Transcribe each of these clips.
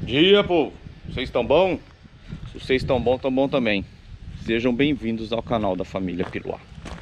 Dia, povo! Vocês estão bom? Se vocês estão bom, tão bom também. Sejam bem-vindos ao canal da família Piruá.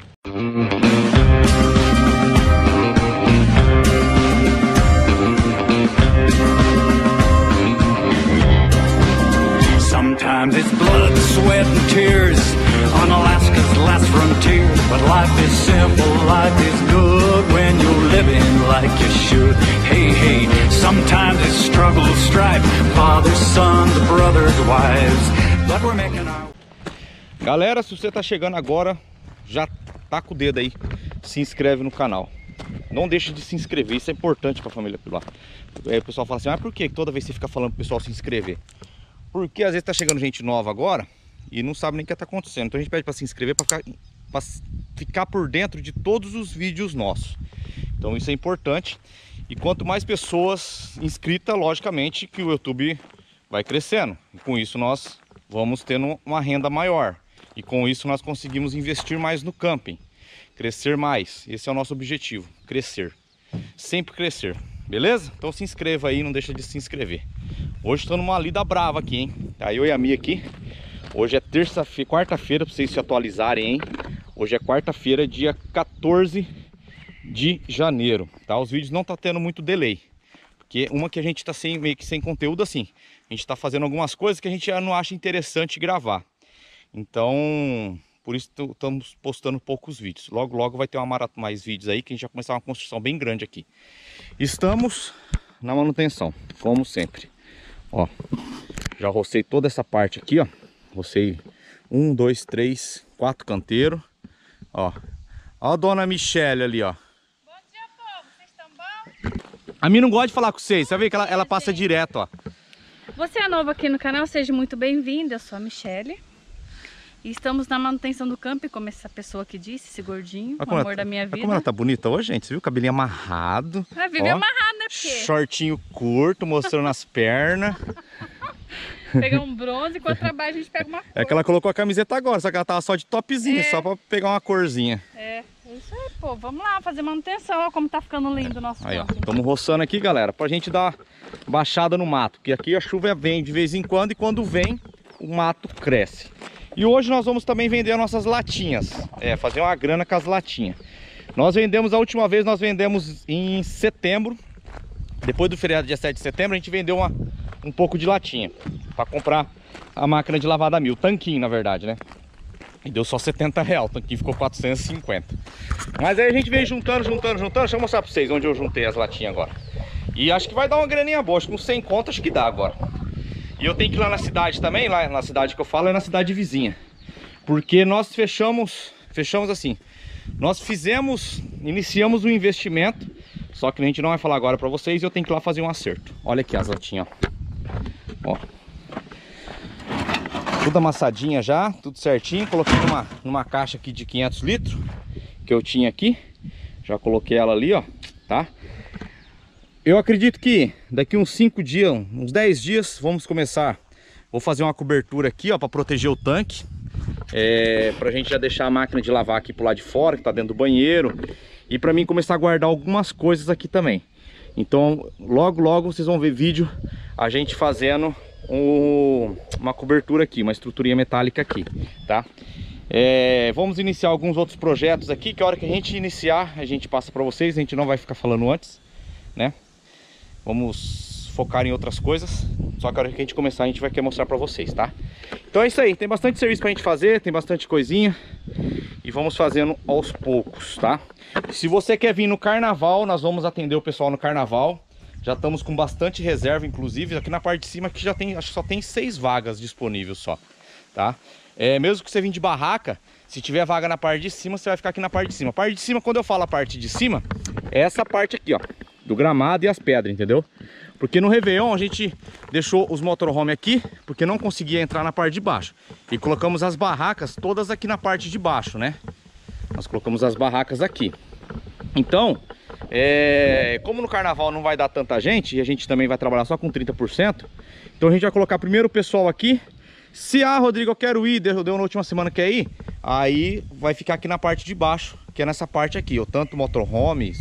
Sometimes it's blood, sweat and tears on Alaska's last frontier. But life is simple, life is good when you're living like you should. Hey, hey, sometimes it's struggle, strife, fathers, sons, brothers, wives. But we're making our... Galera, se você tá chegando agora, já taca o dedo aí, se inscreve no canal. Não deixe de se inscrever, isso é importante para a família Piruá. Aí o pessoal fala assim, por que toda vez você fica falando pro pessoal se inscrever? Porque às vezes tá chegando gente nova agora e não sabe nem o que tá acontecendo. Então a gente pede para se inscrever para ficar por dentro de todos os vídeos nossos. Então isso é importante. E quanto mais pessoas inscritas, logicamente que o YouTube vai crescendo. E com isso nós vamos tendo uma renda maior. E com isso nós conseguimos investir mais no camping. Crescer mais. Esse é o nosso objetivo. Crescer. Sempre crescer. Beleza? Então se inscreva aí, não deixa de se inscrever. Hoje estou numa lida brava aqui, hein? Tá eu e a Mia aqui. Hoje é terça-feira, quarta-feira, para vocês se atualizarem, hein? Hoje é quarta-feira, dia 14 de janeiro, tá? Os vídeos não tá tendo muito delay. Porque uma que a gente tá meio que sem conteúdo assim. A gente tá fazendo algumas coisas que a gente já não acha interessante gravar. Então, por isso estamos postando poucos vídeos. Logo, logo vai ter mais vídeos aí, que a gente vai começar uma construção bem grande aqui. Estamos na manutenção, como sempre. Ó, já rocei toda essa parte aqui, ó. Rocei 1, 2, 3, 4 canteiros. Ó, ó a dona Michele ali, ó. Bom dia, povo. Vocês estão bom? A minha não gosta de falar com vocês, você vê que ela passa direto, ó. Você é novo aqui no canal, seja muito bem-vindo. Eu sou a Michele. E estamos na manutenção do campo, como essa pessoa que disse, esse gordinho, o amor da minha vida. Como ela tá bonita hoje, gente. Você viu o cabelinho amarrado? Vive amarrado, né? Porque... shortinho curto, mostrando as pernas. Pegar um bronze, enquanto trabalha a gente pega uma cor. É que ela colocou a camiseta agora, só que ela tava só de topzinho, só pra pegar uma corzinha. É isso aí, pô. Vamos lá fazer manutenção, ó como tá ficando lindo o nosso aí, campo. Ó, estamos roçando aqui, galera, pra gente dar baixada no mato. Porque aqui a chuva vem de vez em quando e quando vem, o mato cresce. E hoje nós vamos também vender nossas latinhas. Fazer uma grana com as latinhas. Nós vendemos, a última vez nós vendemos em setembro. Depois do feriado dia 7 de setembro, a gente vendeu um pouco de latinha para comprar a máquina de lavar da Mil, o tanquinho na verdade, né? E deu só R$70, o tanquinho ficou 450. Mas aí a gente veio juntando. Deixa eu mostrar para vocês onde eu juntei as latinhas agora. E acho que vai dar uma graninha boa, acho que com 100 conto acho que dá agora. E eu tenho que ir lá na cidade também, lá na cidade que eu falo é na cidade vizinha. Porque nós fechamos assim, nós iniciamos um investimento, só que a gente não vai falar agora para vocês e eu tenho que ir lá fazer um acerto. Olha aqui as latinhas, ó. Tudo amassadinha já, tudo certinho. Coloquei numa caixa aqui de 500 litros que eu tinha aqui. Já coloquei ela ali, ó, tá? Eu acredito que daqui uns 5 dias, uns 10 dias, vamos começar. Vou fazer uma cobertura aqui, ó, para proteger o tanque. Pra gente já deixar a máquina de lavar aqui pro lado de fora, que tá dentro do banheiro. E pra mim começar a guardar algumas coisas aqui também. Então, logo, logo vocês vão ver vídeo a gente fazendo uma cobertura aqui, uma estruturinha metálica aqui, tá? Vamos iniciar alguns outros projetos aqui, que a hora que a gente iniciar, a gente passa pra vocês. A gente não vai ficar falando antes, né? Vamos focar em outras coisas. Só que a hora que a gente começar a gente vai querer mostrar pra vocês, tá? Então é isso aí, tem bastante serviço pra gente fazer, tem bastante coisinha. E vamos fazendo aos poucos, tá? Se você quer vir no carnaval, nós vamos atender o pessoal no carnaval. Já estamos com bastante reserva, inclusive aqui na parte de cima que já tem, acho que só tem 6 vagas disponíveis só, tá? Mesmo que você vir de barraca, se tiver vaga na parte de cima, você vai ficar aqui na parte de cima. A parte de cima, quando eu falo a parte de cima, é essa parte aqui, ó, do gramado e as pedras, entendeu? Porque no Réveillon a gente deixou os motorhome aqui, porque não conseguia entrar na parte de baixo. E colocamos as barracas todas aqui na parte de baixo, né? Nós colocamos as barracas aqui. Então, como no carnaval não vai dar tanta gente, e a gente também vai trabalhar só com 30%, então a gente vai colocar primeiro o pessoal aqui. Se, Rodrigo, eu quero ir, deu na última semana que quer ir, aí vai ficar aqui na parte de baixo, que é nessa parte aqui, ó, tanto o motorhome,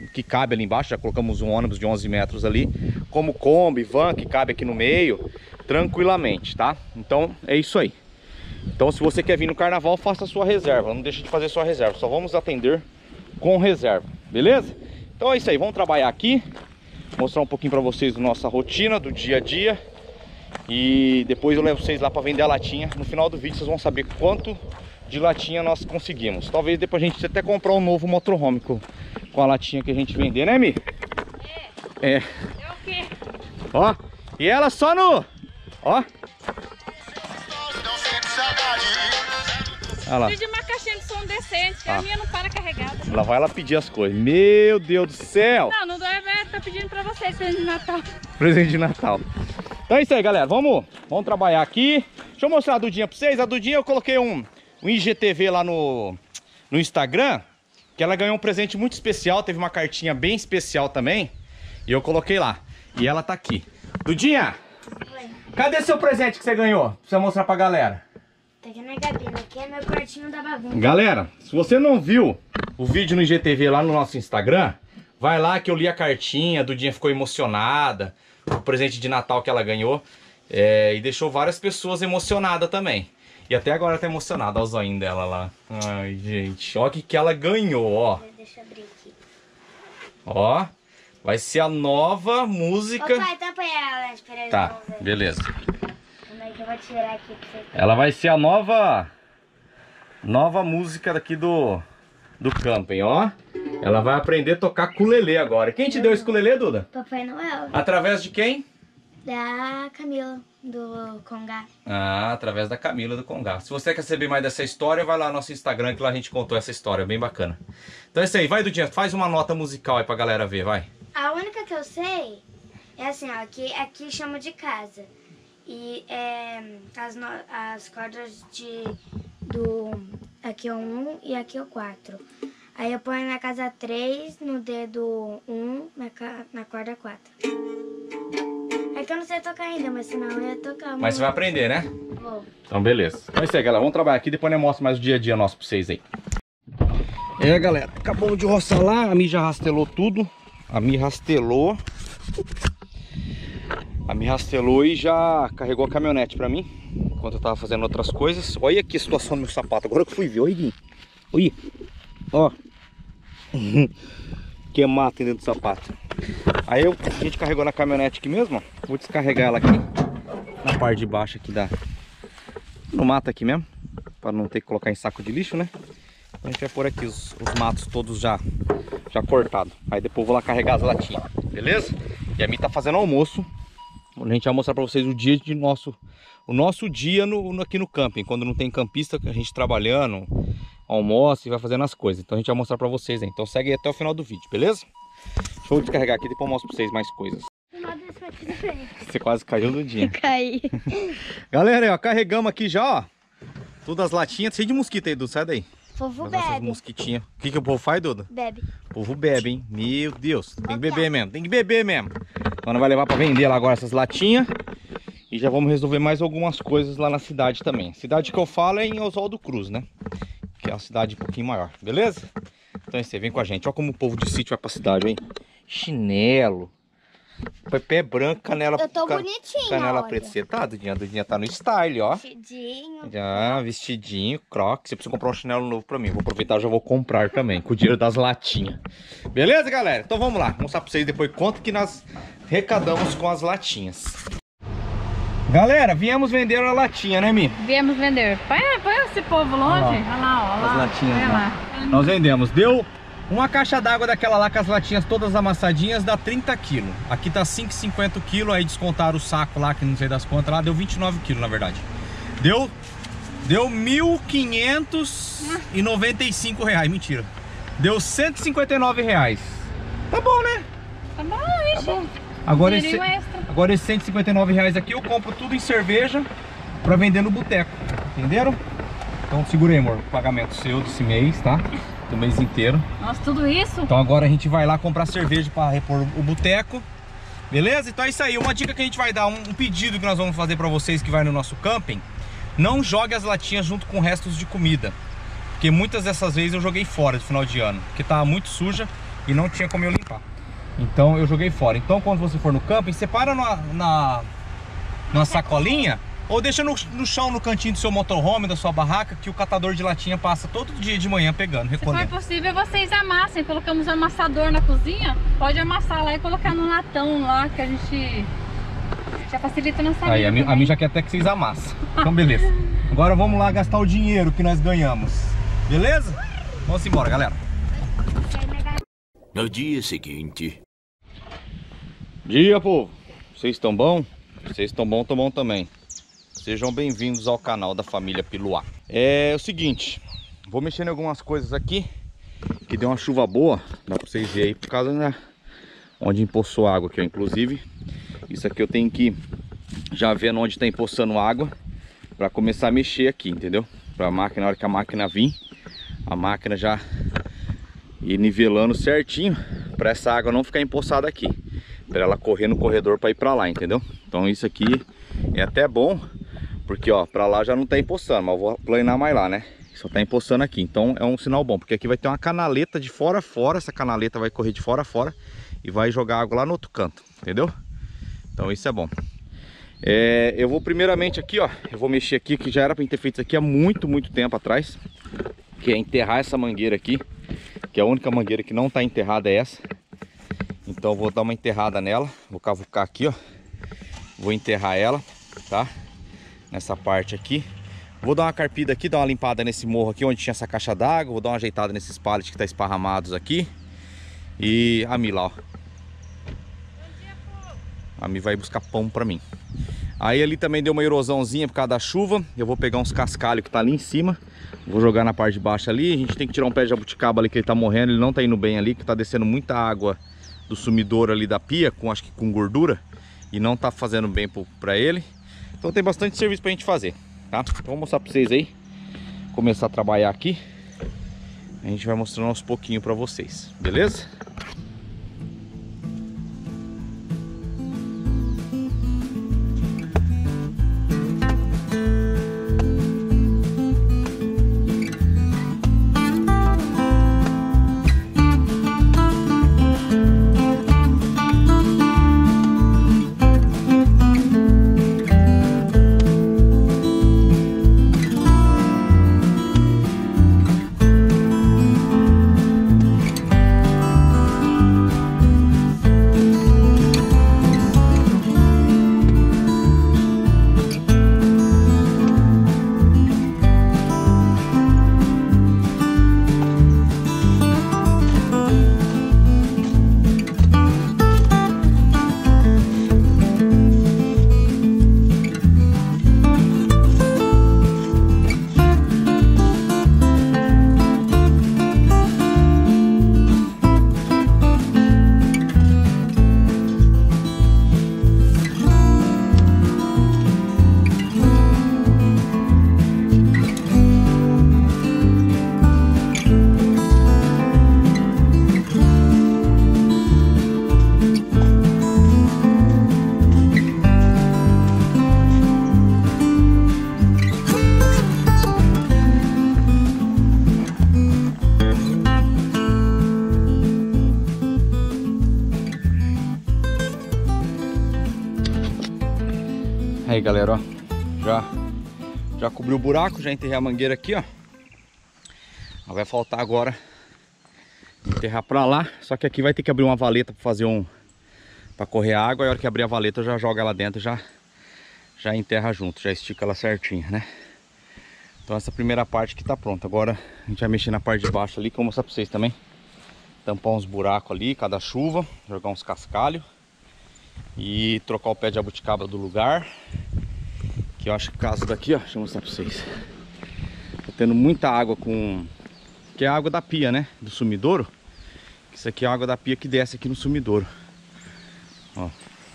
que cabe ali embaixo. Já colocamos um ônibus de 11 metros ali, como Kombi, van, que cabe aqui no meio, tranquilamente, tá? Então é isso aí. Então se você quer vir no carnaval, faça a sua reserva, não deixe de fazer sua reserva, só vamos atender com reserva, beleza? Então é isso aí, vamos trabalhar aqui, mostrar um pouquinho pra vocês da nossa rotina, do dia a dia. E depois eu levo vocês lá para vender a latinha. No final do vídeo vocês vão saber quanto de latinha nós conseguimos. Talvez depois a gente até comprar um novo motorhome com a latinha que a gente vender, né, Mi? É. É o quê? Ó, e ela só no... Ó. Olha lá. Pedi uma caixinha de som decente, que a minha não para carregada. Lá vai ela pedir as coisas. Meu Deus do céu! Não dói, tá pedindo pra vocês, presente de Natal. Presente de Natal. Então é isso aí, galera. Vamos trabalhar aqui. Deixa eu mostrar a Dudinha pra vocês. A Dudinha eu coloquei um IGTV lá no Instagram, que ela ganhou um presente muito especial. Teve uma cartinha bem especial também. E eu coloquei lá. E ela tá aqui. Dudinha! Oi. Cadê seu presente que você ganhou? Pra você mostrar pra galera. Tá aqui na gabina, aqui é meu quartinho da bagunça. Galera, se você não viu o vídeo no IGTV lá no nosso Instagram, vai lá que eu li a cartinha, a Dudinha ficou emocionada, o presente de Natal que ela ganhou, e deixou várias pessoas emocionadas também. E até agora ela tá emocionada, olha o zoinho dela lá. Ai, gente, olha o que ela ganhou, ó. Deixa eu abrir aqui. Ó, vai ser a nova música... Ô pai, tampa ela, espera aí. Tá, beleza. Como é que eu vou tirar aqui pra você? Ela vai ser a nova música daqui do camping, ó. Ela vai aprender a tocar ukulele agora. Quem te deu esse ukulele, Duda? Papai Noel. Através de quem? Da Camila, do Congá. Ah, através da Camila do Congá. Se você quer saber mais dessa história, vai lá no nosso Instagram, que lá a gente contou essa história, bem bacana. Então é isso aí, vai, Dudinha, faz uma nota musical aí pra galera ver, vai. A única que eu sei é assim, ó, que aqui chama de casa. E as cordas aqui é o 1 e aqui é o 4. Aí eu ponho na casa 3, no dedo 1, na corda 4. É que eu não sei tocar ainda, mas senão eu ia tocar. Mas você vai aprender, né? Vou. Então beleza. Então é isso aí, galera, vamos trabalhar aqui, depois eu mostro mais o dia a dia nosso pra vocês aí. Galera, acabamos de roçar lá, a Mi já rastelou tudo. A Mi rastelou e já carregou a caminhonete pra mim, enquanto eu tava fazendo outras coisas. Olha aqui a situação do meu sapato, agora que eu fui ver, olha aqui. Olha, ó. Que mata dentro do sapato. Aí a gente carregou na caminhonete aqui mesmo, ó. Vou descarregar ela aqui, na parte de baixo aqui no mato aqui mesmo, pra não ter que colocar em saco de lixo, né? Então a gente vai pôr aqui os matos todos já cortados. Aí depois eu vou lá carregar as latinhas, beleza? E a Mi tá fazendo almoço. A gente vai mostrar pra vocês o dia de o nosso dia aqui no camping. Quando não tem campista, a gente trabalhando, almoça e vai fazendo as coisas. Então a gente vai mostrar pra vocês aí. Então segue aí até o final do vídeo, beleza? Deixa eu descarregar aqui, depois eu mostro pra vocês mais coisas. Você quase caiu do dia. Caí. Galera, ó, carregamos aqui já, ó. Todas as latinhas, cheio de mosquito aí, Duda, sai daí. O povo essas bebe. mosquitinhas. O que o povo faz, Duda? Bebe. O povo bebe, hein? Meu Deus, tem que beber mesmo, tem que beber mesmo. Então nós vai levar pra vender lá agora essas latinhas. E já vamos resolver mais algumas coisas lá na cidade também. A cidade que eu falo é em Oswaldo Cruz, né? Que é uma cidade um pouquinho maior, beleza? Então você vem com a gente. Olha como o povo de sítio vai pra cidade, hein? Chinelo. Pé branco, canela... Eu tô bonitinha, Canela olha. preta. Você tá, Dudinha? A Dudinha tá no style, ó. Vestidinho. Já, vestidinho, crocs. Você precisa comprar um chinelo novo pra mim. Vou aproveitar e já vou comprar também, com o dinheiro das latinhas. Beleza, galera? Então vamos lá. Vou mostrar pra vocês depois quanto que nós arrecadamos com as latinhas. Galera, viemos vender a latinha, né, Mi? Viemos vender. Põe esse povo longe. Olha lá, ó. As latinhas, olha lá. Nós vendemos. Deu uma caixa d'água daquela lá com as latinhas todas amassadinhas, dá 30 quilos. Aqui tá 5,50 quilos, aí descontaram o saco lá, que não sei das contas lá, deu 29 quilos na verdade. Deu 1.595 reais, mentira. Deu 159 reais. Tá bom, né? Tá bom, ixi. Tá bom. Agora Dinheirinho extra. agora esse 159 reais aqui eu compro tudo em cerveja pra vender no boteco, entenderam? Então segura aí, amor, o pagamento seu desse mês, tá? Do mês inteiro. Nossa, tudo isso? Então agora a gente vai lá comprar cerveja para repor o boteco. Beleza? Então é isso aí. Uma dica que a gente vai dar, um pedido que nós vamos fazer para vocês que vai no nosso camping. Não jogue as latinhas junto com restos de comida. Porque muitas dessas vezes eu joguei fora no final de ano. Porque tava muito suja. e não tinha como eu limpar. Então eu joguei fora. Então quando você for no camping, separa numa sacolinha ou deixa no chão, no cantinho do seu motorhome, da sua barraca, que o catador de latinha passa todo dia de manhã pegando, recolhendo. Se for possível, vocês amassem. Colocamos amassador na cozinha, pode amassar lá e colocar no latão lá, que a gente já facilita a nossa vida. Aí, a mim já quer até que vocês amassem. Então beleza. Agora vamos lá gastar o dinheiro que nós ganhamos. Beleza? Vamos embora, galera. No dia seguinte. Dia, povo. Vocês estão bom? Vocês estão bom, tô bom também. Sejam bem-vindos ao canal da família Piluá. É o seguinte, vou mexer em algumas coisas aqui, que deu uma chuva boa, dá pra vocês verem aí, por causa, né, onde empoçou água aqui, ó. Inclusive, isso aqui eu tenho que já ver onde tá empoçando água, pra começar a mexer aqui, entendeu? Pra máquina, na hora que a máquina vir, a máquina já ir nivelando certinho, pra essa água não ficar empoçada aqui, pra ela correr no corredor pra ir pra lá, entendeu? Então isso aqui é até bom, porque ó, pra lá já não tá empoçando, mas eu vou planear mais lá, né? Só tá empoçando aqui, então é um sinal bom, porque aqui vai ter uma canaleta de fora a fora, essa canaleta vai correr de fora a fora e vai jogar água lá no outro canto, entendeu? Então isso é bom. Eu vou primeiramente aqui, ó, eu vou mexer aqui, que já era pra ter feito isso aqui há muito tempo atrás, que é enterrar essa mangueira aqui, que a única mangueira que não tá enterrada é essa. Então eu vou dar uma enterrada nela, vou cavucar aqui, ó, vou enterrar ela, tá? Nessa parte aqui. Vou dar uma carpida aqui, dar uma limpada nesse morro aqui onde tinha essa caixa d'água. Vou dar uma ajeitada nesses pallets que tá esparramados aqui. E a Mi lá, ó. A Mi vai buscar pão pra mim. Aí ali também deu uma erosãozinha por causa da chuva. Eu vou pegar uns cascalhos que tá ali em cima, vou jogar na parte de baixo ali. A gente tem que tirar um pé de jabuticaba ali que ele tá morrendo. Ele não tá indo bem ali, que tá descendo muita água do sumidouro ali da pia, acho que com gordura. E não tá fazendo bem pra ele. Então tem bastante serviço pra gente fazer, tá? Então vou mostrar pra vocês aí. Começar a trabalhar aqui. A gente vai mostrando aos pouquinhos pra vocês, beleza? Aí galera, ó, já cobriu o buraco, já enterrei a mangueira aqui, ó. Vai faltar agora enterrar pra lá, só que aqui vai ter que abrir uma valeta pra fazer pra correr a água. E a hora que abrir a valeta eu já jogo ela dentro, já enterra junto, já estica ela certinha, né? Então essa primeira parte aqui tá pronta. Agora a gente vai mexer na parte de baixo ali, que eu vou mostrar pra vocês também. Tampar uns buracos ali, cada chuva, jogar uns cascalhos e trocar o pé de jabuticaba do lugar. Que eu acho que o caso daqui, ó, deixa eu mostrar pra vocês. Tá tendo muita água que é a água da pia, né? Do sumidouro. Isso aqui é a água da pia que desce aqui no sumidouro. Ó.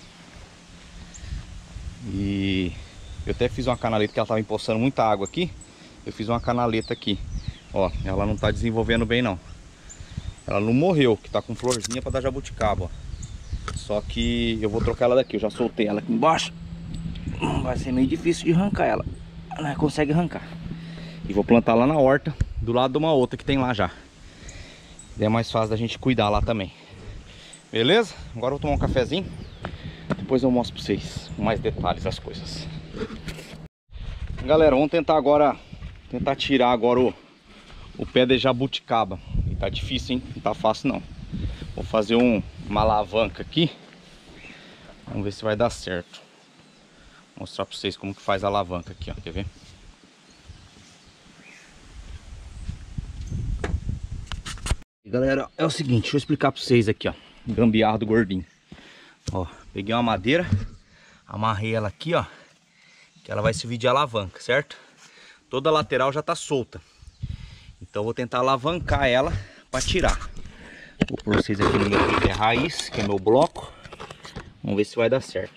E eu até fiz uma canaleta que ela tava empoçando muita água aqui. Eu fiz uma canaleta aqui. Ó, ela não tá desenvolvendo bem não. Ela não morreu, que tá com florzinha pra dar jabuticaba, ó. Só que eu vou trocar ela daqui. Eu já soltei ela aqui embaixo. Vai ser meio difícil de arrancar ela. Ela consegue arrancar. E vou plantar lá na horta, do lado de uma outra que tem lá já. É mais fácil da gente cuidar lá também. Beleza? Agora eu vou tomar um cafezinho. Depois eu mostro pra vocês com mais detalhes das coisas. Galera, vamos tentar agora, tirar agora o pé de jabuticaba. E tá difícil, hein? Não tá fácil não. Vou fazer uma alavanca aqui. Vamos ver se vai dar certo. Vou mostrar pra vocês como que faz a alavanca aqui, ó. Quer ver? Galera, é o seguinte, deixa eu explicar pra vocês aqui, ó. Gambiarra do gordinho. Ó, peguei uma madeira, amarrei ela aqui, ó. Que ela vai servir de alavanca, certo? Toda a lateral já tá solta. Então eu vou tentar alavancar ela pra tirar. Vou pôr vocês aqui no meu raiz, que é meu bloco. Vamos ver se vai dar certo.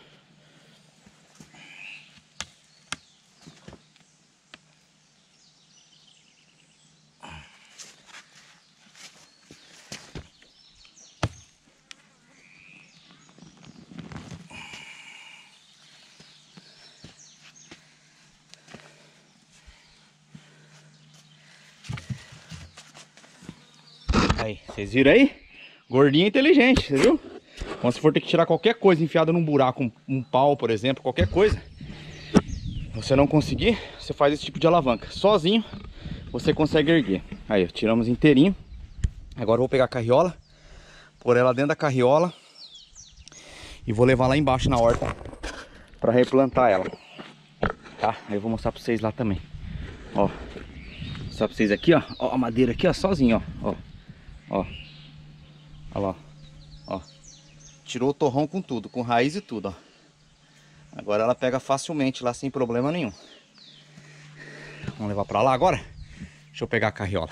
Aí, vocês viram aí? Gordinho é inteligente, você viu? Quando você for ter que tirar qualquer coisa enfiada num buraco, um pau, por exemplo, qualquer coisa, você não conseguir, você faz esse tipo de alavanca. Sozinho, você consegue erguer. Aí, tiramos inteirinho. Agora eu vou pegar a carriola, pôr ela dentro da carriola e vou levar lá embaixo na horta para replantar ela. Tá? Aí eu vou mostrar para vocês lá também. Ó, vou mostrar para vocês aqui, ó. Ó a madeira aqui, ó, sozinho, ó. Ó, olha lá, ó. Tirou o torrão com tudo, com raiz e tudo, ó. Agora ela pega facilmente lá, sem problema nenhum. Vamos levar pra lá agora? Deixa eu pegar a carriola.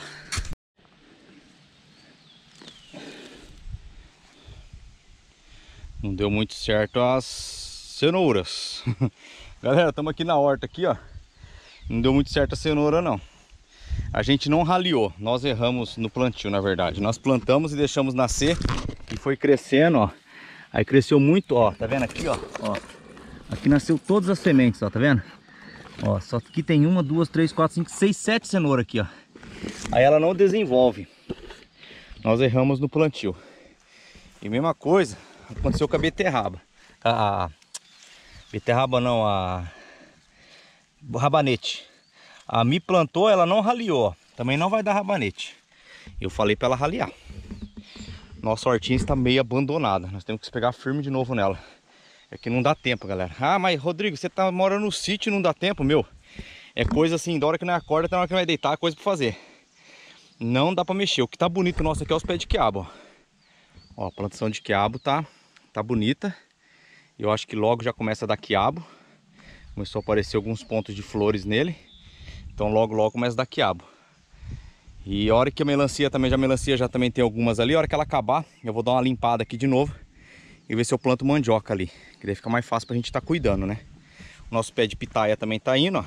Não deu muito certo as cenouras. Galera, estamos aqui na horta aqui, ó. Não deu muito certo a cenoura, não. A gente não raliou, nós erramos no plantio, na verdade. Nós plantamos e deixamos nascer e foi crescendo, ó. Aí cresceu muito, ó, tá vendo aqui, ó, ó. Aqui nasceu todas as sementes, ó, tá vendo? Ó, só que tem 1, 2, 3, 4, 5, 6, 7 cenouras aqui, ó. Aí ela não desenvolve. Nós erramos no plantio. E mesma coisa aconteceu com a beterraba. Beterraba não, a rabanete. A Mi plantou, ela não raliou. Também não vai dar rabanete. Eu falei para ela raliar. Nossa hortinha está meio abandonada. Nós temos que pegar firme de novo nela. É que não dá tempo, galera. Ah, mas Rodrigo, você tá morando no sítio e não dá tempo, meu. É coisa assim, da hora que não acorda até na hora que vai deitar, é coisa para fazer. Não dá para mexer. O que tá bonito nosso aqui é os pés de quiabo, ó. Ó, a plantação de quiabo tá bonita. Eu acho que logo já começa a dar quiabo. Começou a aparecer alguns pontos de flores nele. Então logo começa a dar quiabo. E a hora que a melancia já também tem algumas ali. A hora que ela acabar, eu vou dar uma limpada aqui de novo. E ver se eu planto mandioca ali. Que daí fica mais fácil pra gente estar cuidando, né? O nosso pé de pitaia também tá indo, ó.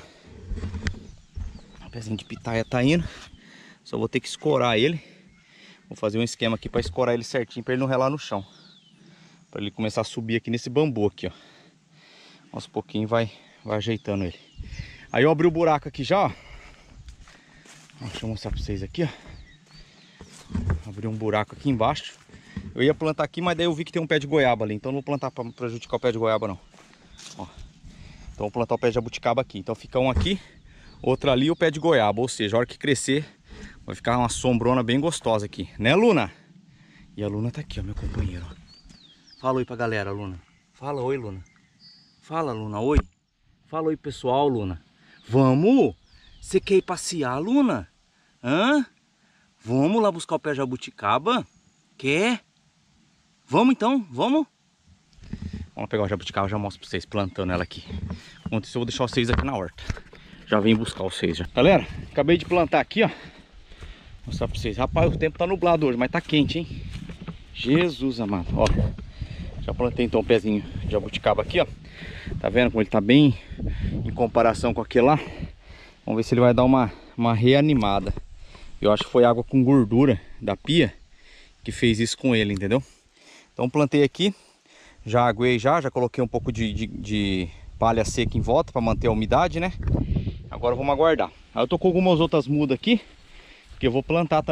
O pezinho de pitaia tá indo. Só vou ter que escorar ele. Vou fazer um esquema aqui pra escorar ele certinho, pra ele não relar no chão. Pra ele começar a subir aqui nesse bambu aqui, ó. Aos pouquinho vai ajeitando ele. Aí eu abri o buraco aqui já, ó. Deixa eu mostrar pra vocês aqui, ó. Abri um buraco aqui embaixo. Eu ia plantar aqui, mas daí eu vi que tem um pé de goiaba ali. Então não vou plantar pra prejudicar o pé de goiaba, não. Ó. Então vou plantar o pé de jabuticaba aqui. Então fica um aqui, outro ali e o pé de goiaba. Ou seja, a hora que crescer, vai ficar uma sombrona bem gostosa aqui. Né, Luna? E a Luna tá aqui, ó, meu companheiro, ó. Fala oi pra galera, Luna. Fala oi, Luna. Fala, Luna, oi. Fala oi, pessoal, Luna. Vamos? Você quer ir passear, Luna? Hã? Vamos lá buscar o pé de jabuticaba? Quer? Vamos então? Vamos? Vamos pegar o jabuticaba, já mostro pra vocês plantando ela aqui. Enquanto isso eu vou deixar vocês aqui na horta. Já vem buscar vocês já. Galera, acabei de plantar aqui, ó. Vou mostrar pra vocês. Rapaz, o tempo tá nublado hoje, mas tá quente, hein? Jesus amado, ó. Já plantei então um pezinho de jabuticaba aqui, ó. Tá vendo como ele tá bem em comparação com aquele lá? Vamos ver se ele vai dar uma reanimada. Eu acho que foi água com gordura da pia que fez isso com ele, entendeu? Então plantei aqui, já aguei já coloquei um pouco de palha seca em volta para manter a umidade, né? Agora vamos aguardar. Aí eu tô com algumas outras mudas aqui que eu vou plantar também,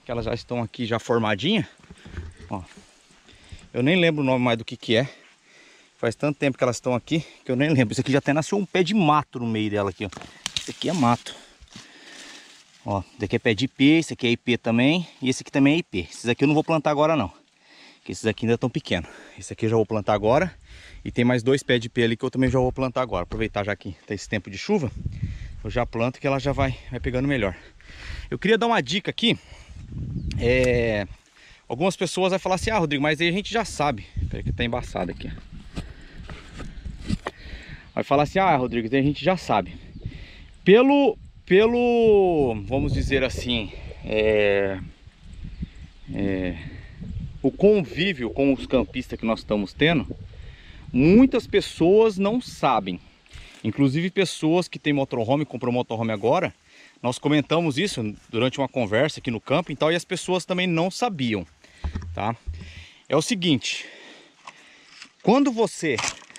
que elas já estão aqui já formadinhas. Ó, eu nem lembro o nome mais do que é. Faz tanto tempo que elas estão aqui que eu nem lembro. Isso aqui já até nasceu um pé de mato no meio dela aqui, ó. Esse aqui é mato. Ó, esse daqui é pé de IP, esse aqui é IP também. E esse aqui também é IP. Esses aqui eu não vou plantar agora não, porque esses aqui ainda estão pequenos. Esse aqui eu já vou plantar agora. E tem mais 2 pés de IP ali que eu também já vou plantar agora. Aproveitar já que tá esse tempo de chuva, eu já planto que ela já vai pegando melhor. Eu queria dar uma dica aqui. Algumas pessoas vão falar assim: ah, Rodrigo, mas aí a gente já sabe. Peraí que tá embaçado aqui. Vai falar assim: ah, Rodrigo, a gente já sabe. Pelo vamos dizer assim, o convívio com os campistas que nós estamos tendo, muitas pessoas não sabem. Inclusive pessoas que têm motorhome, comprou motorhome agora, nós comentamos isso durante uma conversa aqui no campo e tal, e as pessoas também não sabiam, tá? É o seguinte, quando você...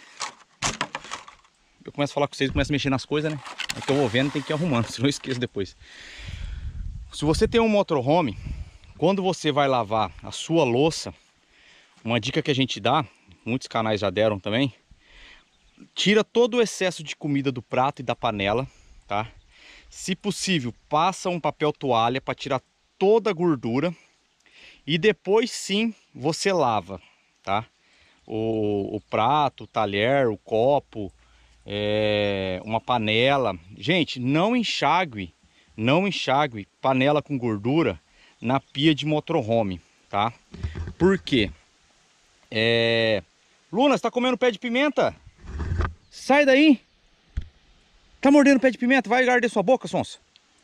Eu começo a falar com vocês, começo a mexer nas coisas, né? É que eu vou vendo, tem que ir arrumando, senão eu esqueço depois. Se você tem um motorhome, quando você vai lavar a sua louça, uma dica que a gente dá, muitos canais já deram também, tira todo o excesso de comida do prato e da panela, tá? Se possível, passa um papel toalha para tirar toda a gordura e depois sim você lava, tá? O prato, o talher, o copo, uma panela. Gente, não enxague panela com gordura na pia de motorhome, tá? Por quê? Luna, você tá comendo pé de pimenta? Sai daí! Tá mordendo pé de pimenta? Vai arder sua boca, sonsa.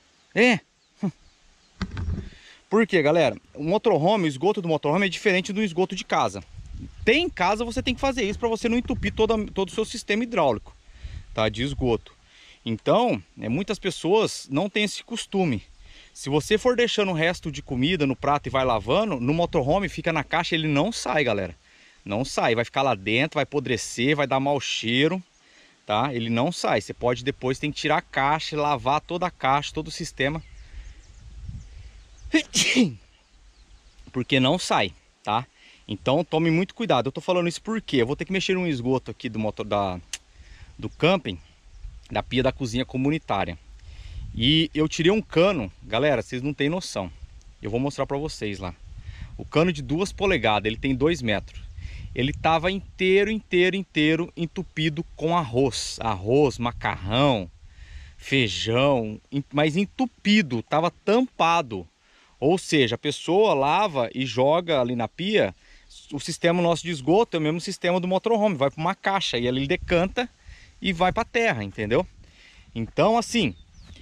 Por quê, galera? O esgoto do motorhome é diferente do esgoto de casa. Em casa você tem que fazer isso para você não entupir todo o seu sistema hidráulico, tá? De esgoto. Então, muitas pessoas não têm esse costume. Se você for deixando o resto de comida no prato e vai lavando, no motorhome fica na caixa, ele não sai, galera. Não sai, vai ficar lá dentro, vai apodrecer, vai dar mau cheiro, tá? Ele não sai. Você pode depois, tem que tirar a caixa, lavar toda a caixa, todo o sistema. Porque não sai, tá? Então tome muito cuidado. Eu tô falando isso porque eu vou ter que mexer no esgoto aqui do camping, da pia da cozinha comunitária. E eu tirei um cano, galera, vocês não têm noção. Eu vou mostrar pra vocês lá. O cano de 2 polegadas, ele tem 2 metros. Ele tava inteiro entupido com arroz, macarrão, feijão, mas entupido, tava tampado. Ou seja, a pessoa lava e joga ali na pia. O sistema nosso de esgoto é o mesmo sistema do motorhome, vai para uma caixa e ele decanta e vai para a terra, entendeu? Então, assim,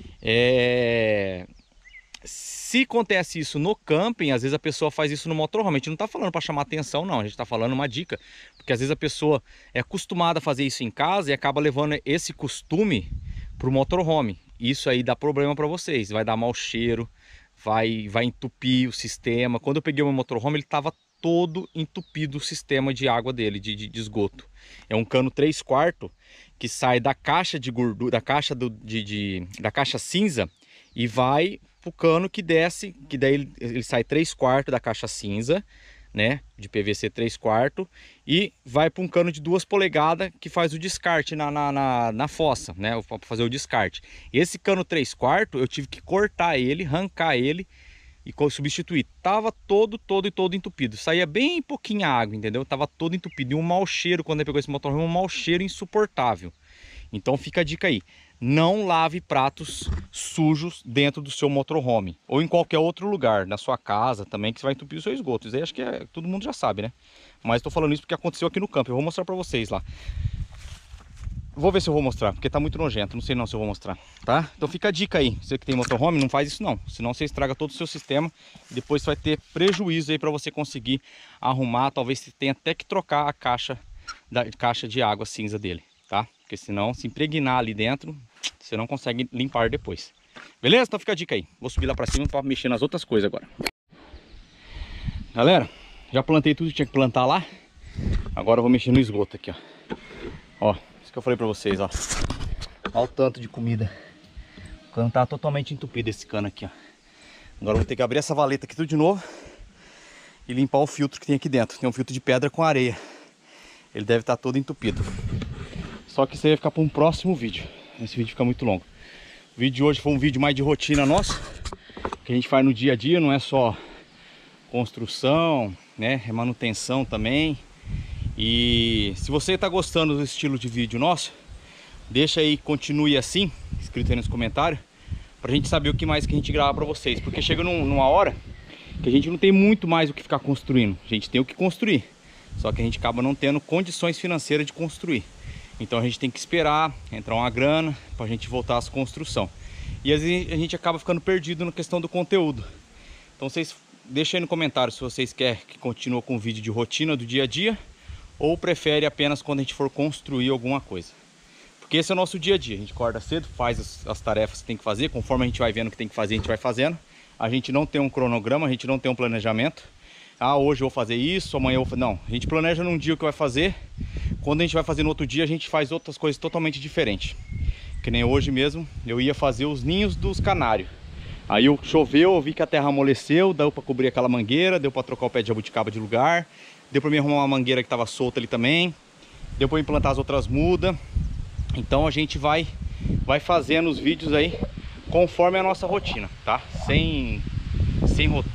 se acontece isso no camping, às vezes a pessoa faz isso no motorhome. A gente não está falando para chamar atenção, não. A gente está falando uma dica, porque às vezes a pessoa é acostumada a fazer isso em casa e acaba levando esse costume para o motorhome. Isso aí dá problema para vocês, vai dar mau cheiro, vai entupir o sistema. Quando eu peguei o meu motorhome, ele estava todo entupido, o sistema de água dele, de esgoto. É um cano 3/4 que sai da caixa de gordura, da caixa cinza, e vai pro cano que desce, que daí ele sai 3/4 da caixa cinza, né, de PVC 3/4, e vai para um cano de 2 polegadas que faz o descarte na fossa, né, para fazer o descarte. Esse cano 3/4 eu tive que cortar ele, arrancar ele e substituir. Tava todo entupido. Saía bem pouquinha água, entendeu? Tava todo entupido. E um mau cheiro, quando ele pegou esse motorhome, um mau cheiro insuportável. Então fica a dica aí. Não lave pratos sujos dentro do seu motorhome. Ou em qualquer outro lugar, na sua casa também, que você vai entupir o seu esgoto. Isso aí acho que todo mundo já sabe, né? Mas tô falando isso porque aconteceu aqui no campo. Eu vou mostrar pra vocês lá. Vou ver se eu vou mostrar, porque tá muito nojento. Não sei não se eu vou mostrar, tá? Então fica a dica aí. Você que tem motorhome, não faz isso não. Senão você estraga todo o seu sistema. E depois você vai ter prejuízo aí pra você conseguir arrumar. Talvez você tenha até que trocar a caixa de água cinza dele, tá? Porque senão, se impregnar ali dentro, você não consegue limpar depois. Beleza? Então fica a dica aí. Vou subir lá pra cima pra mexer nas outras coisas agora. Galera, já plantei tudo que tinha que plantar lá. Agora eu vou mexer no esgoto aqui, ó. Ó, isso que eu falei pra vocês, ó. Olha o tanto de comida. O cano tá totalmente entupido, esse cano aqui, ó. Agora eu vou ter que abrir essa valeta aqui tudo de novo e limpar o filtro que tem aqui dentro. Tem um filtro de pedra com areia. Ele deve estar todo entupido. Só que isso aí vai ficar para um próximo vídeo. Esse vídeo fica muito longo. O vídeo de hoje foi um vídeo mais de rotina nossa, que a gente faz no dia a dia, não é só construção, né? É manutenção também. E se você está gostando do estilo de vídeo nosso, deixa aí, continue assim, escrito aí nos comentários, pra gente saber o que mais que a gente grava pra vocês. Porque chega numa hora que a gente não tem muito mais o que ficar construindo. A gente tem o que construir, só que a gente acaba não tendo condições financeiras de construir. Então a gente tem que esperar entrar uma grana pra gente voltar às construção. E às vezes a gente acaba ficando perdido na questão do conteúdo. Então vocês deixem aí no comentário se vocês querem que continue com o vídeo de rotina do dia a dia, ou prefere apenas quando a gente for construir alguma coisa. Porque esse é o nosso dia a dia. A gente acorda cedo, faz as tarefas que tem que fazer, conforme a gente vai vendo o que tem que fazer, a gente vai fazendo. A gente não tem um cronograma, a gente não tem um planejamento. Ah, hoje eu vou fazer isso, amanhã eu vou fazer... Não, a gente planeja num dia o que vai fazer. Quando a gente vai fazer no outro dia, a gente faz outras coisas totalmente diferentes. Que nem hoje mesmo, eu ia fazer os ninhos dos canários. Aí choveu, eu vi que a terra amoleceu, deu para cobrir aquela mangueira, deu para trocar o pé de jabuticaba de lugar, deu para mim arrumar uma mangueira que estava solta ali também, deu para implantar as outras mudas. Então a gente vai fazendo os vídeos aí conforme a nossa rotina, tá? Sem